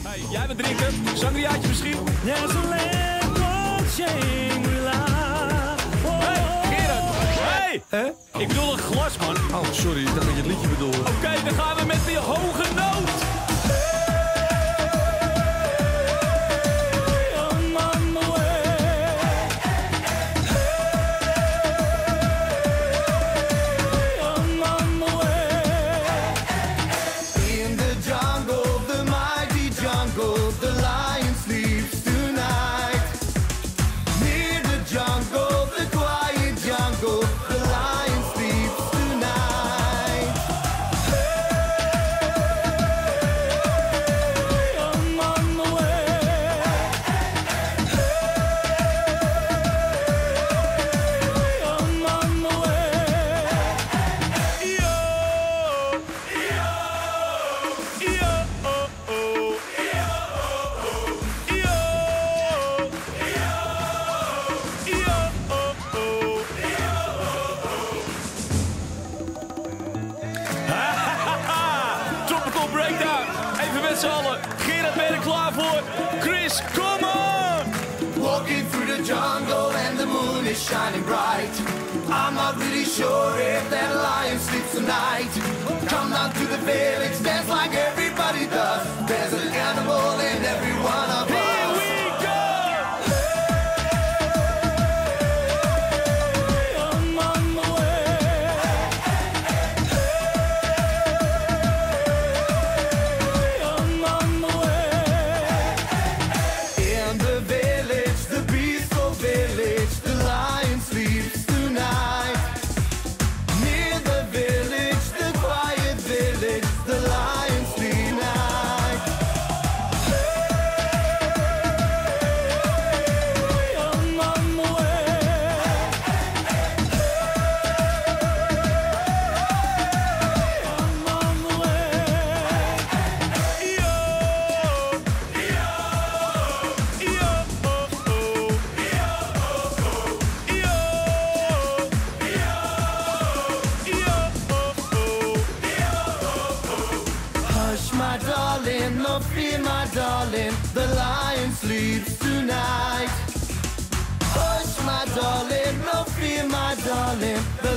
Hey, jij bent drinken? Sangriaatje misschien? There's a land called Shangri-La. Hey, Gerard! Hey! Hè? Ik bedoel een glas, man. Oh, sorry, ik dacht dat je het liedje bedoelde. Oké, dan gaan we met die hoge noot. Gerard, ben je er klaar voor? Chris, come on! Walking through the jungle and the moon is shining bright. I'm not really sure if that lion sleeps tonight. Come down to the village, dance like everybody does. There's an animal in every one of us. Here we go! I'm on my way. I'm on my way. In the village, the peaceful village, the lion sleeps tonight. Near the village, the quiet village, the lion sleeps tonight. I'm on my way. I'm on my way. Hush, my darling, no fear, my darling, the lion sleeps tonight. Hush, my darling, no fear, my darling, the